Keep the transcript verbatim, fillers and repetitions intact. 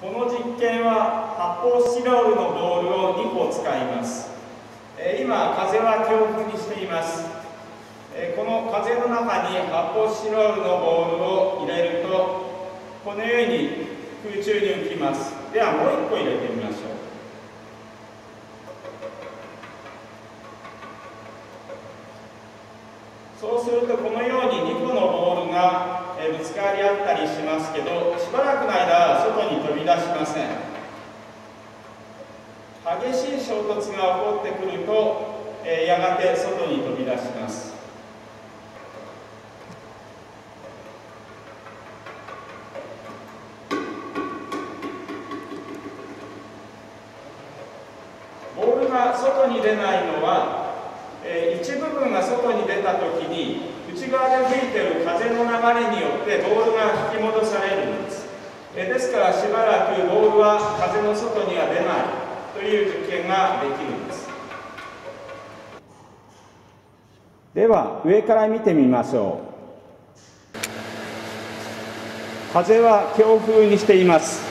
この実験は発泡スチロールのボールをにこ使います。今、風は強風にしています。この風の中に発泡スチロールのボールを入れると、このように空中に浮きます。ではもういっこ入れてみましょう。そうするとこのようににこのボールがぶつかり合ったりしますけど、しばらくの間外に飛び出しません。激しい衝突が起こってくると、やがて外に飛び出します。ボールが外に出ないのは、一部分が外に出たときに内側で吹いている風の流れによってボールが引き戻されるんです。ですからしばらくボールは風の外には出ないという実験ができるんです。では上から見てみましょう。風は強風にしています。